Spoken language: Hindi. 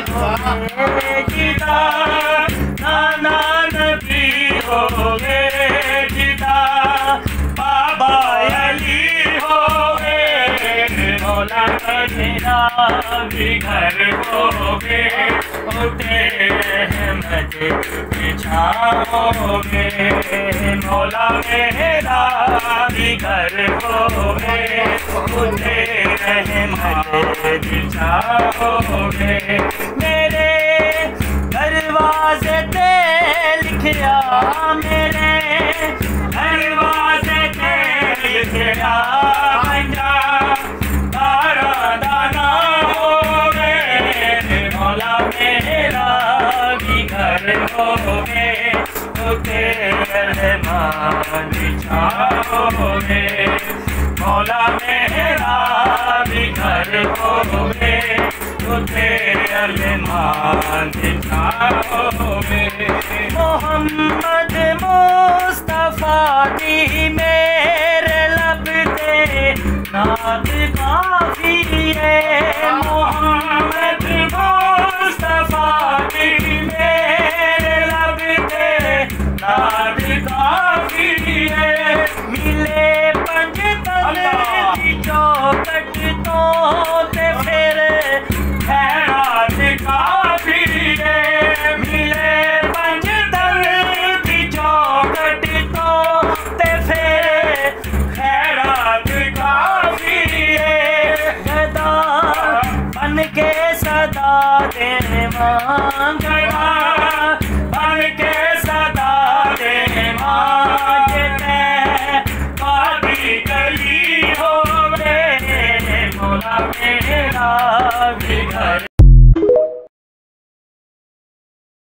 होगे जिदा, नाना नबी होगे जिदा, बाबा अली होगे, मौला मेरा भी घर होगे, उठे रहमत बिछाओगे, मौला मेरा भी घर होगे, उठे रहमत बिछाओगे। मेरे दरवाजे पे लिखिया, मेरे दरवाजे पे लिखिया, बंजा तारा दाना होगे, मौला मेरा भी घर होगे, उठे रहमान बिछाओगे, मौला मेरा भी घर होगे, उठे रहमान बिछाओगे। मोहम्मद मुस्तफा की मेरे लब पे नात काफी है, मोहम्मद मुस्तफा की मेरे लब पे नात काफी है। मिले पंजतन की चौखट तो ते फिर खैरात काफी है, मिले पंजतन की चौखट तो ते फिर खैरात काफी है। गदा बन के सदा दे मांगना, बन के सदा दे मांगते, बाकी गली हो गए, मौला मेरा भी घर